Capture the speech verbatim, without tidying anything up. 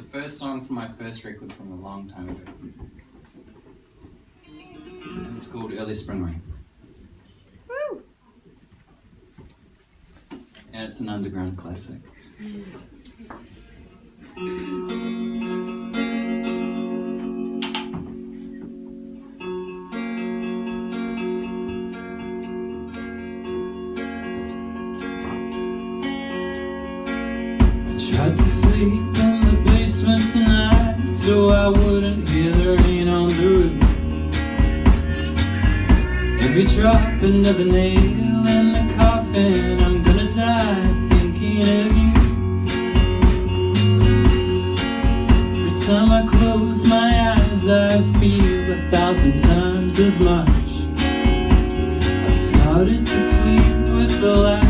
first song from my first record from a long time ago. And it's called Early Spring Rain. Woo! And it's an underground classic. Tried to sleep in the basement tonight, so I wouldn't hear the rain on the roof. Every drop another nail in the coffin, I'm gonna die thinking of you. Every time I close my eyes, I feel a thousand times as much. I've started to sleep with the light